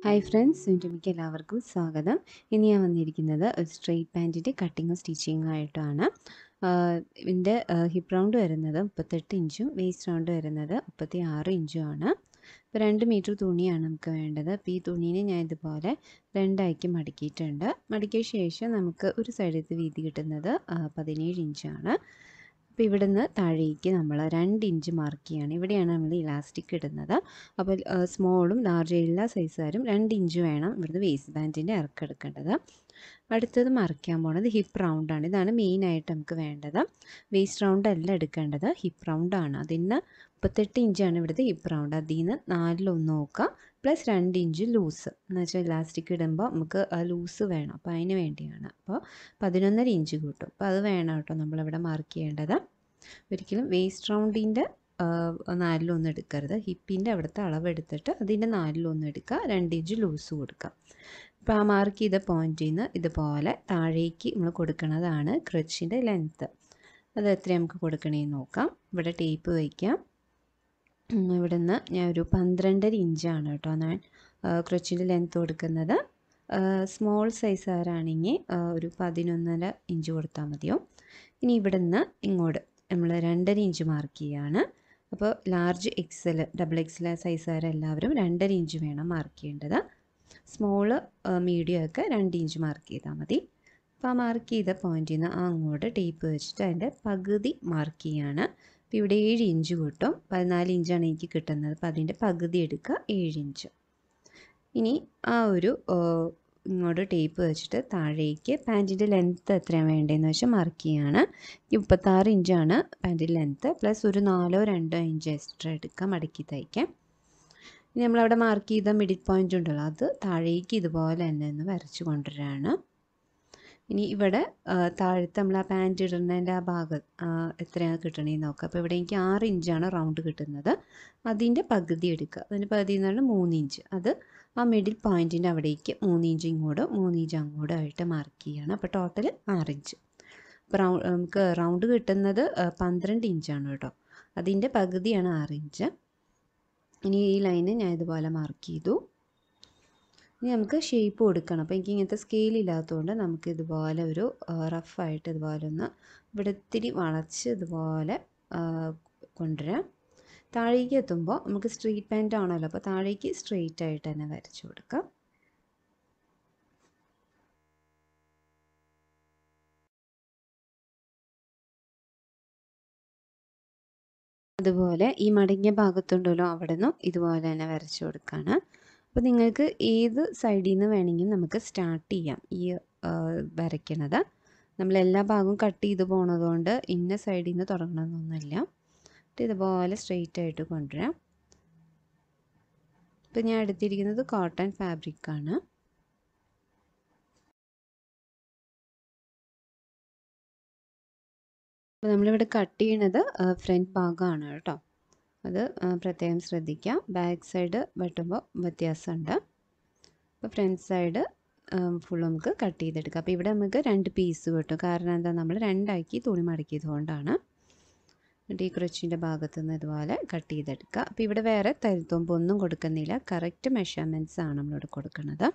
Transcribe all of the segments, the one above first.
Hi friends, വീണ്ടും എല്ലാവർക്കും സ്വാഗതം. ഇനി ഞാൻ വന്നിരിക്കുന്നത് ഒരു സ്ട്രെയിറ്റ് പാൻറ്റിൻ്റെ കട്ടിങ്ങും സ്റ്റിച്ചിങ്ങും ആയിട്ടാണ്. ഇതിൻ്റെ ഹിപ്പ് റൗണ്ട് വരുന്നത് 38 ഇഞ്ചും വേസ്റ്റ് റൗണ്ട് വരുന്നത് 36 ഇഞ്ചുമാണ്. ഇപ്പോൾ 2 മീറ്റർ തുണിയാണ് നമുക്ക് വേണ്ടത്. അപ്പോൾ ഈ തുണീനെ ഞാൻ ഇതുപോലെ രണ്ടാക്കി മടക്കിയിട്ടുണ്ട്. മടക്കിയ ശേഷം നമുക്ക് ഒരു സൈഡിലത്തെ വീതി കിട്ടുന്നത് 17 ഇഞ്ചാണ്. അപ്പോൾ ഇവിടുന്ന് താഴേക്ക് നമ്മൾ 2 ഇഞ്ച് മാർക്ക് ചെയ്യാണ്. ഇവിടെയാണ് നമ്മൾ ഇലാസ്റ്റിക് ഇടുന്നത്. അപ്പോൾ സ്മോളും ലാർജ് എല്ലാ സൈസുകാരും 2 ഇഞ്ച് വേണം ഇവിടുന്ന് വേസ്റ്റ് ബാൻഡിൻ്റെ ഇറക്കെടുക്കേണ്ടത്. അടുത്തത് മാർക്ക് ചെയ്യാൻ പോകുന്നത് ഹിപ്പ് റൗണ്ടാണ്. ഇതാണ് മെയിനായിട്ട് നമുക്ക് വേണ്ടത്. വേസ്റ്റ് റൗണ്ട് അല്ല എടുക്കേണ്ടത്, ഹിപ്പ് റൗണ്ടാണ്. അതിന് 38 ഇഞ്ചാണ് ഇവിടുത്തെ ഹിപ്പ് റൗണ്ട്. അതിൽ നിന്ന് 4 നോക്കുക, പ്ലസ് 2 ഇഞ്ച് ലൂസ്. എന്ന് വെച്ചാൽ ഇലാസ്റ്റിക് ഇടുമ്പോൾ നമുക്ക് ലൂസ് വേണം, അപ്പോൾ അതിന് വേണ്ടിയാണ്. അപ്പോൾ 11.5 ഇഞ്ച് കൂട്ടും. അപ്പോൾ അത് വേണം കേട്ടോ നമ്മളിവിടെ മാർക്ക് ചെയ്യേണ്ടത്. ഒരിക്കലും വേസ്റ്റ് റൗണ്ടിൻ്റെ 4 എടുക്കരുത്. ഹിപ്പിൻ്റെ അവിടുത്തെ അളവ് എടുത്തിട്ട് അതിൻ്റെ 4 എടുക്കുക, 2 ഇഞ്ച് ലൂസ് കൊടുക്കുക. അപ്പോൾ ആ മാർക്ക് ചെയ്ത പോയിന്റിൽ നിന്ന് ഇതുപോലെ താഴേക്ക് നമ്മൾ കൊടുക്കുന്നതാണ് ക്രച്ചിൻ്റെ ലെങ്ത്ത്. അത് എത്ര നമുക്ക് കൊടുക്കണമെന്ന് നോക്കാം. ഇവിടെ ടേപ്പ് വയ്ക്കാം. ഇവിടെ നിന്ന് ഞാൻ ഒരു 12.5 ഇഞ്ചാണ് കേട്ടോ ഞാൻ ക്രച്ചിൻ്റെ ലെങ്ത്ത് കൊടുക്കുന്നത്. സ്മോൾ സൈസുകാരാണെങ്കിൽ ഒരു 11.5 ഇഞ്ച് കൊടുത്താൽ മതിയോ. ഇനി ഇവിടെ നിന്ന് ഇങ്ങോട്ട് നമ്മൾ 2.5 ഇഞ്ച് മാർക്ക് ചെയ്യുകയാണ്. അപ്പോൾ ലാർജ് എക്സൽ, ഡബിൾ എക്സൽ സൈസുകാരെല്ലാവരും 2.5 ഇഞ്ച് വേണം മാർക്ക് ചെയ്യേണ്ടത്. സ്മോള് മീഡിയം ഒക്കെ 2 ഇഞ്ച് മാർക്ക് ചെയ്താൽ മതി. അപ്പോൾ ആ മാർക്ക് ചെയ്ത പോയിന്റിൽ നിന്ന് അങ്ങോട്ട് ടേപ്പ് വെച്ചിട്ട് അതിൻ്റെ പകുതി മാർക്ക് ചെയ്യുകയാണ്. അപ്പോൾ ഇവിടെ 7 ഇഞ്ച് കിട്ടും. 14 ഇഞ്ചാണ് എനിക്ക് കിട്ടുന്നത്. അപ്പോൾ അതിൻ്റെ പകുതി എടുക്കുക, 7 ഇഞ്ച്. ഇനി ആ ഒരു ഇങ്ങോട്ട് ടേപ്പ് വെച്ചിട്ട് താഴേക്ക് പാൻറ്റിൻ്റെ ലെങ്ത്ത് എത്രയാണ് വേണ്ടതെന്ന് വെച്ചാൽ മാർക്ക് ചെയ്യുകയാണ്. 36 ഇഞ്ചാണ് പാൻറ്റിൻ്റെ ലെങ്ത്ത്, പ്ലസ് ഒരു 4-2 ഇഞ്ച് എക്സ്ട്രാ എടുക്കാം മടക്കി തയ്ക്കാം. ഇനി നമ്മളവിടെ മാർക്ക് ചെയ്ത മിഡിൽ പോയിൻ്റ് ഉണ്ടല്ലോ, അത് താഴേക്ക് ഇതുപോലെ തന്നെ ഒന്ന് വരച്ച് കൊണ്ടുവരികയാണ്. ഇനി ഇവിടെ താഴത്തെ നമ്മൾ ആ പാൻറ്റ് ഇടുന്നതിൻ്റെ ആ ഭാഗം എത്രയാണ് കിട്ടണമെന്ന് നോക്കാം. അപ്പോൾ ഇവിടെ എനിക്ക് 6 ഇഞ്ചാണ് റൗണ്ട് കിട്ടുന്നത്. അതിൻ്റെ പകുതി എടുക്കുക. അതിൻ്റെ പകുതി എന്ന് പറഞ്ഞാൽ 3 ഇഞ്ച്. അത് ആ മിഡിൽ പോയിൻറ്റിൻ്റെ അവിടേക്ക് 3 ഇഞ്ച് ഇങ്ങോട്ടും 3 ഇഞ്ച് അങ്ങോട്ടും ആയിട്ട് മാർക്ക് ചെയ്യുകയാണ്. അപ്പോൾ ടോട്ടൽ 6 ഇഞ്ച്. അപ്പോൾ നമുക്ക് റൗണ്ട് കിട്ടുന്നത് 12 ഇഞ്ചാണ് കേട്ടോ. അതിൻ്റെ പകുതിയാണ് 6 ഇഞ്ച്. ഇനി ഈ ലൈന് ഞാൻ ഇതുപോലെ മാർക്ക് ചെയ്തു. ഇനി നമുക്ക് ഷേപ്പ് കൊടുക്കണം. അപ്പോൾ എനിക്ക് ഇങ്ങനത്തെ സ്കെയിലില്ലാത്തതുകൊണ്ട് നമുക്ക് ഇതുപോലെ ഒരു റഫായിട്ട് ഇതുപോലെ ഒന്ന് ഇവിടെ ഇത്തിരി വളച്ച് ഇതുപോലെ കൊണ്ടുവരാം. താഴേക്ക് എത്തുമ്പോൾ നമുക്ക് സ്ട്രെയിറ്റ് പാൻറ്റ് ആണല്ലോ, അപ്പോൾ താഴേക്ക് സ്ട്രെയിറ്റ് ആയിട്ട് തന്നെ വരച്ചു കൊടുക്കാം. അതുപോലെ ഈ മടങ്ങിയ ഭാഗത്തുണ്ടല്ലോ അവിടെ നിന്നും ഇതുപോലെ തന്നെ വരച്ചു കൊടുക്കുകയാണ്. അപ്പോൾ നിങ്ങൾക്ക് ഏത് സൈഡിൽ നിന്ന് വേണമെങ്കിലും നമുക്ക് സ്റ്റാർട്ട് ചെയ്യാം ഈ വരയ്ക്കണത്. നമ്മളെല്ലാ ഭാഗവും കട്ട് ചെയ്ത് പോണതുകൊണ്ട് ഇന്ന സൈഡിൽ നിന്ന് തുടങ്ങണമെന്നൊന്നുമില്ല. ഇതുപോലെ സ്ട്രെയിറ്റ് ആയിട്ട് കൊണ്ടുവരാം. ഇപ്പോൾ ഞാൻ എടുത്തിരിക്കുന്നത് കോട്ടൺ ഫാബ്രിക്കാണ്. അപ്പോൾ നമ്മളിവിടെ കട്ട് ചെയ്യണത് ഫ്രണ്ട് ഭാഗമാണ് കേട്ടോ. അത് പ്രത്യേകം ശ്രദ്ധിക്കാം. ബാക്ക് സൈഡ് വെട്ടുമ്പോൾ വ്യത്യാസമുണ്ട്. അപ്പോൾ ഫ്രണ്ട് സൈഡ് ഫുൾ നമുക്ക് കട്ട് ചെയ്തെടുക്കാം. അപ്പോൾ ഇവിടെ നമുക്ക് 2 പീസ് കിട്ടും. കാരണം എന്താ, നമ്മൾ 2 തുണി മടക്കിയത് കൊണ്ടാണ്. എന്നിട്ട് ഈ ക്രച്ചിൻ്റെ ഭാഗത്തു നിന്ന് ഇതുപോലെ കട്ട് ചെയ്തെടുക്കുക. അപ്പോൾ ഇവിടെ വേറെ തരുത്തുമ്പൊന്നും കൊടുക്കുന്നില്ല. കറക്റ്റ് മെഷർമെൻറ്റ്സ് ആണ് നമ്മളിവിടെ കൊടുക്കുന്നത്.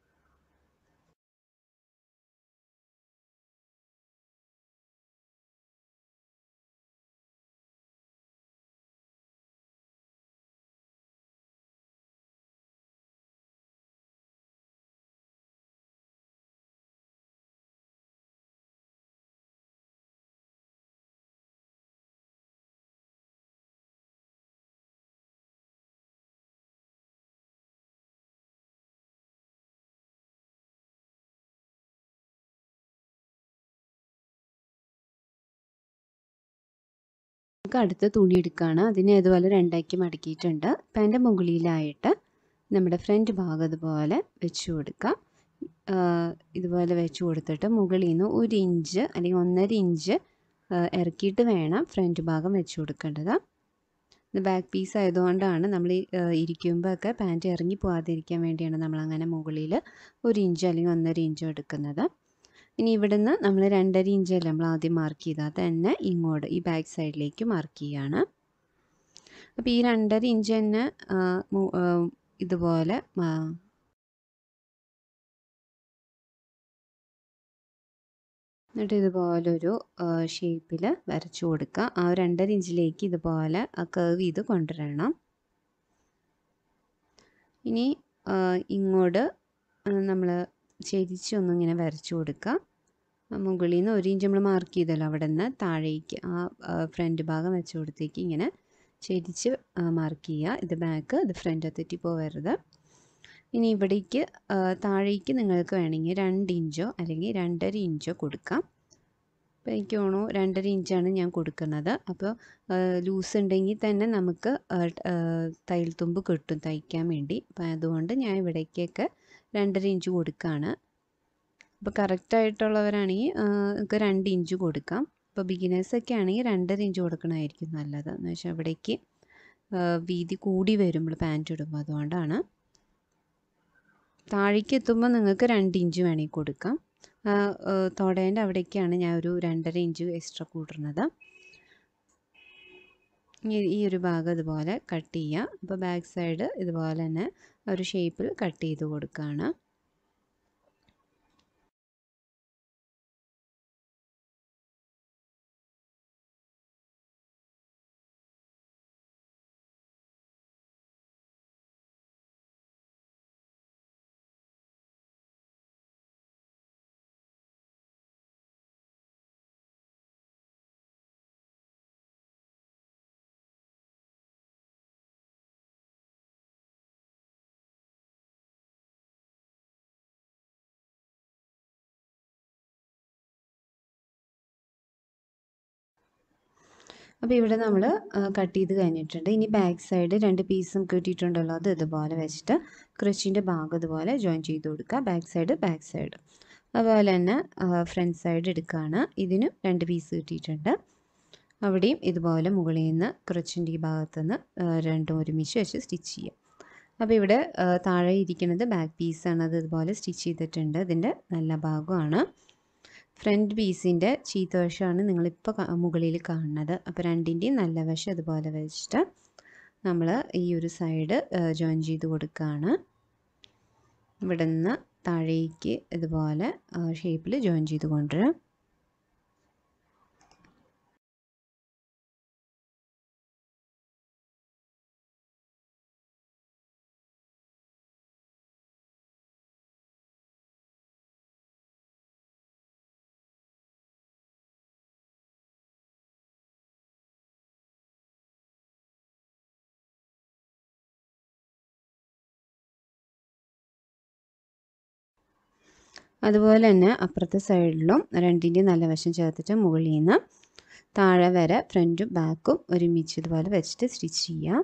നമുക്ക് അടുത്ത തുണി എടുക്കുകയാണ്. അതിനെ ഇതുപോലെ 2 മടക്കിയിട്ടുണ്ട്. അപ്പം അതിൻ്റെ മുകളിലായിട്ട് നമ്മുടെ ഫ്രണ്ട് ഭാഗം ഇതുപോലെ വെച്ച് കൊടുക്കുക. ഇതുപോലെ വെച്ച് കൊടുത്തിട്ട് മുകളിൽ നിന്ന് 1 ഇഞ്ച് അല്ലെങ്കിൽ 1.5 ഇഞ്ച് ഇറക്കിയിട്ട് വേണം ഫ്രണ്ട് ഭാഗം വെച്ച് കൊടുക്കേണ്ടത്. ഇത് ബാക്ക് പീസ് ആയതുകൊണ്ടാണ് നമ്മൾ ഇരിക്കുമ്പോൾ ഒക്കെ പാൻറ്റ് ഇറങ്ങി പോകാതിരിക്കാൻ വേണ്ടിയാണ് നമ്മളങ്ങനെ മുകളിൽ 1 ഇഞ്ച് അല്ലെങ്കിൽ 1.5 ഇഞ്ച് എടുക്കുന്നത്. ഇനി ഇവിടുന്ന് നമ്മൾ 2.5 ഇഞ്ചല്ലേ നമ്മൾ ആദ്യം മാർക്ക് ചെയ്താൽ തന്നെ ഇങ്ങോട്ട് ഈ ബാക്ക് സൈഡിലേക്ക് മാർക്ക് ചെയ്യുകയാണ്. അപ്പോൾ ഈ 2.5 ഇഞ്ച് തന്നെ ഇതുപോലെ എന്നിട്ട് ഇതുപോലൊരു ഷേപ്പിൽ വരച്ചു കൊടുക്കുക. ആ 2.5 ഇഞ്ചിലേക്ക് ഇതുപോലെ കർവ് ചെയ്ത് കൊണ്ടുവരണം. ഇനി ഇങ്ങോട്ട് നമ്മൾ ചെരിച്ചൊന്നിങ്ങനെ വരച്ചു കൊടുക്കുക. മുകളിൽ നിന്ന് 1 ഇഞ്ച് നമ്മൾ മാർക്ക് ചെയ്തല്ലോ, അവിടെ നിന്ന് താഴേക്ക് ഫ്രണ്ട് ഭാഗം വെച്ച് കൊടുത്തേക്ക് ഇങ്ങനെ ചെരിച്ച് മാർക്ക് ചെയ്യുക. ഇത് ബാക്ക്, ഇത് ഫ്രണ്ട്, തെറ്റി പോകരുത്. ഇനി ഇവിടേക്ക് താഴേക്ക് നിങ്ങൾക്ക് വേണമെങ്കിൽ 2 ഇഞ്ചോ അല്ലെങ്കിൽ 2.5 ഇഞ്ചോ കൊടുക്കാം. അപ്പോൾ എനിക്ക് തോന്നുന്നു 2.5 ഇഞ്ചാണ് ഞാൻ കൊടുക്കുന്നത്. അപ്പോൾ ലൂസ് ഉണ്ടെങ്കിൽ തന്നെ നമുക്ക് തയ്യൽ തുമ്പ് കിട്ടും തയ്ക്കാൻ വേണ്ടി. അപ്പോൾ അതുകൊണ്ട് ഞാൻ ഇവിടേക്കൊക്കെ 2.5 ഇഞ്ച് കൊടുക്കുകയാണ്. അപ്പോൾ കറക്റ്റായിട്ടുള്ളവരാണെങ്കിൽ നമുക്ക് 2 ഇഞ്ച് കൊടുക്കാം. ഇപ്പോൾ ബിഗിനേഴ്സൊക്കെ ആണെങ്കിൽ 2.5 ഇഞ്ച് കൊടുക്കണമായിരിക്കും നല്ലത്. എന്ന് വെച്ചാൽ ഇവിടേക്ക് വീതി കൂടി വരുമ്പോൾ പാൻറ്റ് ഇടുമ്പോൾ, അതുകൊണ്ടാണ്. താഴേക്ക് എത്തുമ്പോൾ നിങ്ങൾക്ക് 2 ഇഞ്ച് വേണമെങ്കിൽ കൊടുക്കാം. തൊടേൻ്റെ അവിടേക്കാണ് ഞാൻ ഒരു 2.5 ഇഞ്ച് എക്സ്ട്രാ കൂട്ടുന്നത്. ഈ ഒരു ഭാഗം ഇതുപോലെ കട്ട് ചെയ്യുക. അപ്പോൾ ബാക്ക് സൈഡ് ഇതുപോലെ തന്നെ ഒരു ഷേപ്പിൽ കട്ട് ചെയ്ത് കൊടുക്കുകയാണ്. അപ്പോൾ ഇവിടെ നമ്മൾ കട്ട് ചെയ്ത് കഴിഞ്ഞിട്ടുണ്ട്. ഇനി ബാക്ക് സൈഡ് 2 പീസും കിട്ടിയിട്ടുണ്ടല്ലോ, അത് ഇതുപോലെ വെച്ചിട്ട് ക്രച്ചിൻ്റെ ഭാഗം ഇതുപോലെ ജോയിൻ ചെയ്ത് കൊടുക്കുക. ബാക്ക് സൈഡ് അതുപോലെ തന്നെ ഫ്രണ്ട് സൈഡ് എടുക്കുകയാണ്. ഇതിനും 2 പീസ് കിട്ടിയിട്ടുണ്ട്. അവിടെയും ഇതുപോലെ മുകളിൽ നിന്ന് ക്രച്ചിൻ്റെ ഈ ഭാഗത്തുനിന്ന് രണ്ടും ഒരുമിച്ച് വെച്ച് സ്റ്റിച്ച് ചെയ്യുക. അപ്പോൾ ഇവിടെ താഴെ ഇരിക്കുന്നത് ബാക്ക് പീസാണ്, അത് ഇതുപോലെ സ്റ്റിച്ച് ചെയ്തിട്ടുണ്ട്. ഇതിൻ്റെ നല്ല ഭാഗമാണ്. ഫ്രണ്ട് പീസിൻ്റെ ചീത്ത വശമാണ് നിങ്ങളിപ്പോൾ മുകളിൽ കാണുന്നത്. അപ്പോൾ രണ്ടിൻ്റെയും നല്ല വശം അതുപോലെ വെച്ചിട്ട് നമ്മൾ ഈ ഒരു സൈഡ് ജോയിൻ ചെയ്ത് കൊടുക്കുകയാണ്. ഇവിടെ നിന്ന് താഴേക്ക് ഇതുപോലെ ഷേപ്പിൽ ജോയിൻ ചെയ്ത് കൊണ്ടുവരാം. അതുപോലെ തന്നെ അപ്പുറത്തെ സൈഡിലും രണ്ടിൻ്റെയും നല്ല വശം ചേർത്തിട്ട് മുകളിൽ നിന്ന് താഴെ വരെ ഫ്രണ്ടും ബാക്കും ഒരുമിച്ച് ഇതുപോലെ വെച്ചിട്ട് സ്റ്റിച്ച് ചെയ്യാം.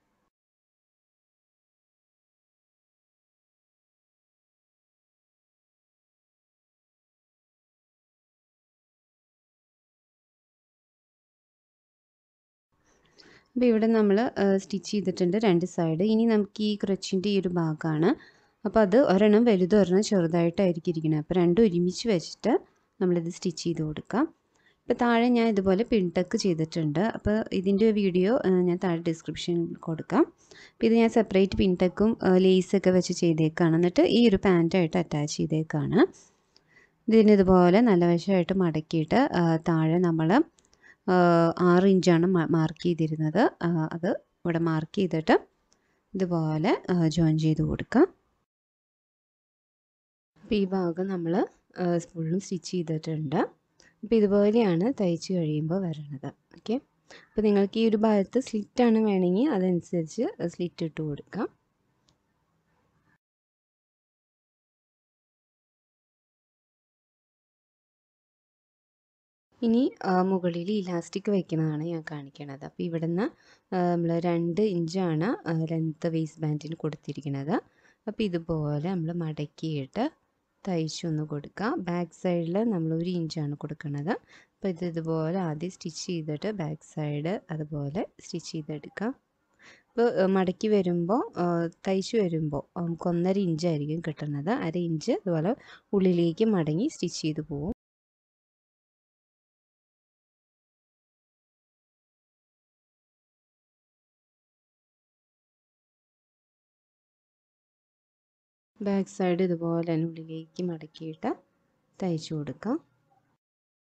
അപ്പോൾ ഇവിടെ നമ്മൾ സ്റ്റിച്ച് ചെയ്തിട്ടുണ്ട് 2 സൈഡ്. ഇനി നമുക്ക് ഈ ക്രച്ചിൻ്റെ ഈ ഒരു ഭാഗമാണ്. അപ്പോൾ അത് ഒരെണ്ണം വലുതും ഒരെണ്ണം ചെറുതായിട്ടായിരിക്കും ഇരിക്കുന്നത്. അപ്പോൾ രണ്ടും ഒരുമിച്ച് വെച്ചിട്ട് നമ്മളിത് സ്റ്റിച്ച് ചെയ്ത് കൊടുക്കാം. ഇപ്പോൾ താഴെ ഞാൻ ഇതുപോലെ പിൻടക്ക് ചെയ്തിട്ടുണ്ട്. അപ്പോൾ ഇതിൻ്റെ വീഡിയോ ഞാൻ താഴെ ഡിസ്ക്രിപ്ഷനിൽ കൊടുക്കാം. അപ്പോൾ ഇത് ഞാൻ സെപ്പറേറ്റ് പിൻടക്കും ലേസൊക്കെ വെച്ച് ചെയ്തേക്കാണ്. എന്നിട്ട് ഈ ഒരു പാൻറ്റായിട്ട് അറ്റാച്ച് ചെയ്തേക്കാണ്. ഇതിനിതുപോലെ നല്ല വശമായിട്ട് മടക്കിയിട്ട് താഴെ നമ്മൾ 6 ഇഞ്ചാണ് മാർക്ക് ചെയ്തിരുന്നത്. അത് ഇവിടെ മാർക്ക് ചെയ്തിട്ട് ഇതുപോലെ ജോയിൻ ചെയ്ത് കൊടുക്കാം. അപ്പോൾ ഈ ഭാഗം നമ്മൾ ഫുള്ളും സ്റ്റിച്ച് ചെയ്തിട്ടുണ്ട്. അപ്പോൾ ഇതുപോലെയാണ് തയ്ച്ച് കഴിയുമ്പോൾ വരണത്. ഓക്കെ, അപ്പോൾ നിങ്ങൾക്ക് ഈ ഒരു ഭാഗത്ത് സ്ലിറ്റാണ് വേണമെങ്കിൽ അതനുസരിച്ച് സ്ലിറ്റ് ഇട്ട് കൊടുക്കാം. ഇനി മുകളിൽ ഇലാസ്റ്റിക് വയ്ക്കുന്നതാണ് ഞാൻ കാണിക്കണത്. അപ്പോൾ ഇവിടെ നിന്ന് നമ്മൾ 2 ഇഞ്ചാണ് ലെങ്ത്ത് വേസ്റ്റ് ബാൻഡിന് കൊടുത്തിരിക്കുന്നത്. അപ്പോൾ ഇതുപോലെ നമ്മൾ മടക്കിയിട്ട് തയ്ച്ചൊന്ന് കൊടുക്കുക. ബാക്ക് സൈഡിൽ നമ്മൾ 1 ഇഞ്ചാണ് കൊടുക്കുന്നത്. അപ്പോൾ ഇതുപോലെ ആദ്യം സ്റ്റിച്ച് ചെയ്തിട്ട് ബാക്ക് സൈഡ് അതുപോലെ സ്റ്റിച്ച് ചെയ്തെടുക്കാം. അപ്പോൾ മടക്കി വരുമ്പോൾ തയ്ച്ച് വരുമ്പോൾ നമുക്ക് 1.5 ഇഞ്ചായിരിക്കും കിട്ടുന്നത്. 1/2 ഇഞ്ച് ഇതുപോലെ ഉള്ളിലേക്ക് മടങ്ങി സ്റ്റിച്ച് ചെയ്ത് പോകും. ബാക്ക് സൈഡ് ഇതുപോലെ തന്നെ ഉള്ളിലേക്ക് മടക്കിയിട്ട് തയ്ച്ചു കൊടുക്കാം.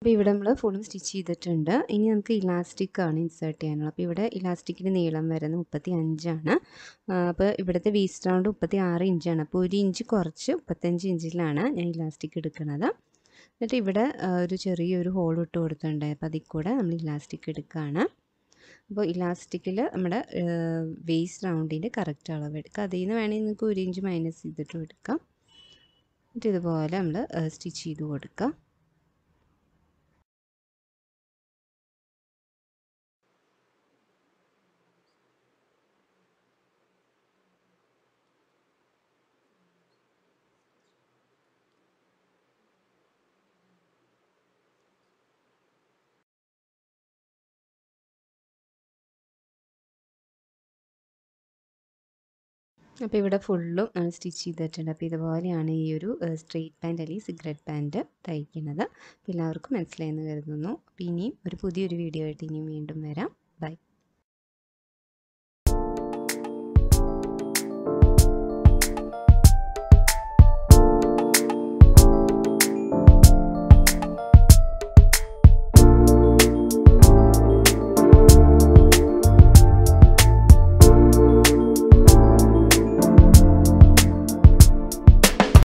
അപ്പോൾ ഇവിടെ നമ്മൾ ഫുള്ളും സ്റ്റിച്ച് ചെയ്തിട്ടുണ്ട്. ഇനി നമുക്ക് ഇലാസ്റ്റിക്കാണ് ഇൻസേർട്ട് ചെയ്യാനുള്ളത്. അപ്പോൾ ഇവിടെ ഇലാസ്റ്റിക്കിൻ്റെ നീളം വരുന്നത് 35 അപ്പോൾ ഇവിടുത്തെ വേസ്റ്റ് റൗണ്ട് 36 ഇഞ്ചാണ്. അപ്പോൾ 1 ഇഞ്ച് കുറച്ച് 35 ഇഞ്ചിലാണ് ഞാൻ ഇലാസ്റ്റിക് എടുക്കുന്നത്. എന്നിട്ട് ഇവിടെ ഒരു ചെറിയൊരു ഹോൾ ഇട്ട് കൊടുത്തിട്ടുണ്ട്. അപ്പോൾ അതിൽ കൂടെ നമ്മൾ ഇലാസ്റ്റിക് എടുക്കുകയാണ്. അപ്പോൾ ഇലാസ്റ്റിക്കിൽ നമ്മുടെ വേസ്റ്റ് റൗണ്ടിൻ്റെ കറക്റ്റ് അളവ് എടുക്കുക. അതിൽ നിന്ന് വേണമെങ്കിൽ നിങ്ങൾക്ക് 1 ഇഞ്ച് മൈനസ് ചെയ്തിട്ടും എടുക്കാം. എന്നിട്ട് ഇതുപോലെ നമ്മൾ സ്റ്റിച്ച് ചെയ്ത് കൊടുക്കുക. അപ്പോൾ ഇവിടെ ഫുള്ളും സ്റ്റിച്ച് ചെയ്തിട്ടുണ്ട്. അപ്പോൾ ഇതുപോലെയാണ് ഈ ഒരു സ്ട്രെയിറ്റ് പാൻറ്റ് അല്ലെങ്കിൽ സിഗരറ്റ് പാൻറ്റ് തയ്ക്കുന്നത്. അപ്പോൾ എല്ലാവർക്കും മനസ്സിലായെന്ന് കരുതുന്നു. അപ്പോൾ ഇനിയും ഒരു പുതിയൊരു വീഡിയോ ആയിട്ട് ഇനിയും വീണ്ടും വരാം. ബൈ.